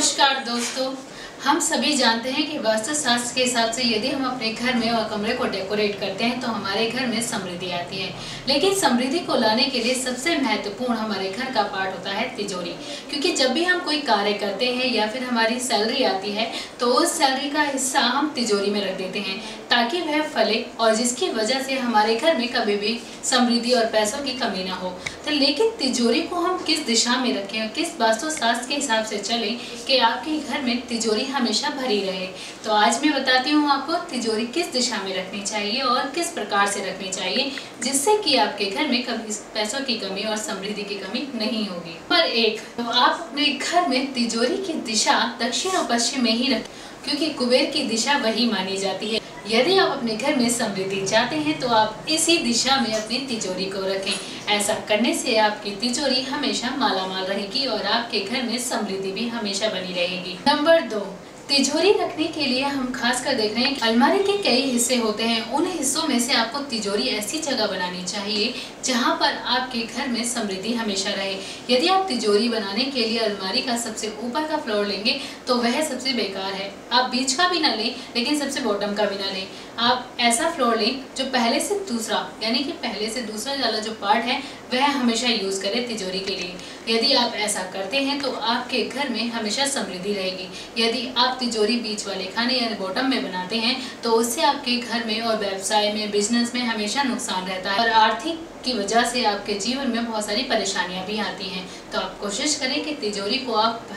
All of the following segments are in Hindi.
नमस्कार दोस्तों, हम सभी जानते हैं कि वास्तु शास्त्र के हिसाब से यदि हम अपने घर में और कमरे को डेकोरेट करते हैं तो हमारे घर में समृद्धि आती है। लेकिन समृद्धि को लाने के लिए सबसे महत्वपूर्ण हमारे घर का पार्ट होता है तिजोरी। क्योंकि जब भी हम कोई कार्य करते हैं या फिर हमारी सैलरी आती है तो उस सैलरी का हिस्सा हम तिजोरी में रख देते हैं ताकि वह फले और जिसकी वजह से हमारे घर में कभी भी समृद्धि और पैसों की कमी ना हो। तो लेकिन तिजोरी को हम किस दिशा में रखें और किस वास्तु शास्त्र के हिसाब से चलें कि आपके घर में तिजोरी हमेशा भरी रहे। तो आज मैं बताती हूँ आपको तिजोरी किस दिशा में रखनी चाहिए और किस प्रकार से रखनी चाहिए जिससे कि आपके घर में कभी पैसों की कमी और समृद्धि की कमी नहीं होगी। नंबर 1, तो आप अपने घर में तिजोरी की दिशा दक्षिण और पश्चिम में ही रखें क्योंकि कुबेर की दिशा वही मानी जाती है। यदि आप अपने घर में समृद्धि चाहते हैं तो आप इसी दिशा में अपनी तिजोरी को रखें। ऐसा करने से आपकी तिजोरी हमेशा मालामाल रहेगी और आपके घर में समृद्धि भी हमेशा बनी रहेगी। नंबर 2, तिजोरी रखने के लिए हम खास कर देख रहे हैं अलमारी के कई हिस्से होते हैं। उन हिस्सों में से आपको तिजोरी ऐसी जगह बनानी चाहिए जहां पर आपके घर में समृद्धि हमेशा रहे। यदि आप तिजोरी बनाने के लिए अलमारी का सबसे ऊपर का फ्लोर लेंगे तो वह सबसे बेकार है। आप बीच का भी ना लें लेकिन सबसे बॉटम का भी ना लें। आप ऐसा फ्लोर लें जो पहले से दूसरा यानी कि पहले से दूसरा वाला जो पार्ट है वह हमेशा यूज करें तिजोरी के लिए। यदि आप ऐसा करते हैं तो आपके घर में हमेशा समृद्धि रहेगी। यदि आप तिजोरी बीच वाले खाने या बॉटम में बनाते हैं तो उससे आपके घर में और व्यवसाय में बिजनेस में हमेशा नुकसान रहता है और आर्थिक की वजह से आपके जीवन में बहुत सारी परेशानियां भी आती हैं। तो आप कोशिश करें कि तिजोरी को आप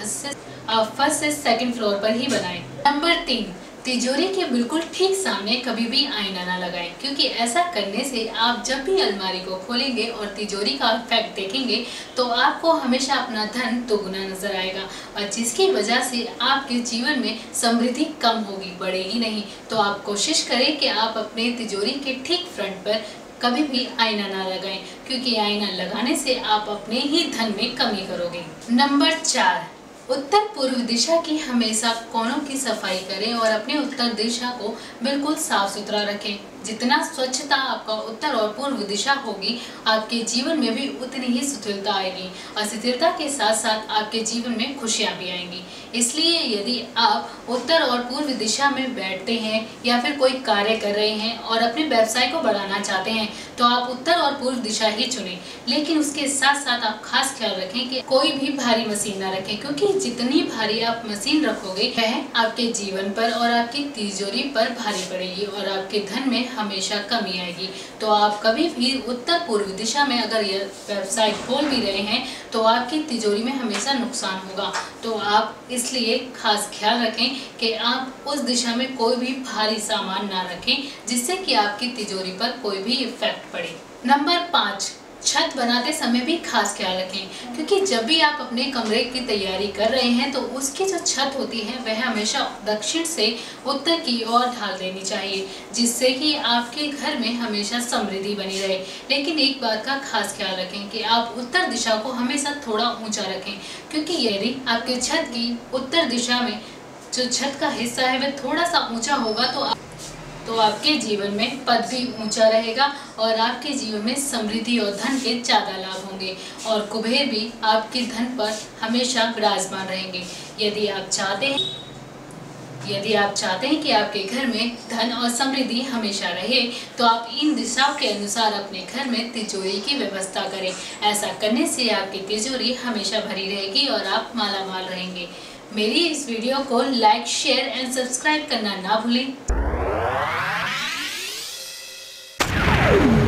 फर्स्ट से सेकंड फ्लोर पर ही बनाएं। नंबर 3, तिजोरी के बिल्कुल ठीक सामने कभी भी आईना ना लगाएं क्योंकि ऐसा करने से आप जब भी अलमारी को खोलेंगे और तिजोरी का इफेक्ट देखेंगे तो आपको हमेशा अपना धन दोगुना नजर आएगा और जिसकी वजह से आपके जीवन में समृद्धि कम होगी, बढ़ेगी नहीं। तो आप कोशिश करें कि आप अपने तिजोरी के ठीक फ्रंट पर कभी भी आईना ना लगाएं क्योंकि आईना लगाने से आप अपने ही धन में कमी करोगे। नंबर 4, उत्तर पूर्व दिशा की हमेशा कोनों की सफाई करें और अपने उत्तर दिशा को बिल्कुल साफ सुथरा रखें। जितना स्वच्छता आपका उत्तर और पूर्व दिशा होगी आपके जीवन में भी उतनी ही शिथिलता आएगी और शिथिलता के साथ साथ आपके जीवन में खुशियां भी आएंगी। इसलिए यदि आप उत्तर और पूर्व दिशा में बैठते हैं या फिर कोई कार्य कर रहे हैं और अपने व्यवसाय को बढ़ाना चाहते हैं तो आप उत्तर और पूर्व दिशा ही चुनें। लेकिन उसके साथ साथ आप खास ख्याल रखें कि कोई भी भारी मशीन ना रखें क्योंकि जितनी भारी आप मशीन रखोगे वह आपके जीवन पर और आपकी तिजोरी पर भारी पड़ेगी और आपके धन में हमेशा कमी आएगी। तो आप कभी भी उत्तर पूर्व दिशा में अगर यह व्यवसाय खोल भी रहे हैं तो आपकी तिजोरी में हमेशा नुकसान होगा। तो आप इसलिए खास ख्याल रखें कि आप उस दिशा में कोई भी भारी सामान ना रखें जिससे कि आपकी तिजोरी पर कोई भी इफेक्ट पड़े। नंबर 5, छत बनाते समय भी खास ख्याल रखें क्योंकि जब भी आप अपने कमरे की तैयारी कर रहे हैं तो उसकी जो छत होती है वह हमेशा दक्षिण से उत्तर की ओर ढाल देनी चाहिए जिससे कि आपके घर में हमेशा समृद्धि बनी रहे। लेकिन एक बात का खास ख्याल रखें कि आप उत्तर दिशा को हमेशा थोड़ा ऊंचा रखें क्योंकि यदि आपके छत की उत्तर दिशा में जो छत का हिस्सा है वह थोड़ा सा ऊंचा होगा तो आपके जीवन में पद भी ऊंचा रहेगा और आपके जीवन में समृद्धि और धन के ज्यादा लाभ होंगे और कुबेर भी आपके धन पर हमेशा विराजमान रहेंगे। यदि आप चाहते हैं कि आपके घर में धन और समृद्धि हमेशा रहे तो आप इन दिशाओं के अनुसार अपने घर में तिजोरी की व्यवस्था करें। ऐसा करने से आपकी तिजोरी हमेशा भरी रहेगी और आप मालामाल रहेंगे। मेरी इस वीडियो को लाइक, शेयर एंड सब्सक्राइब करना ना भूलें।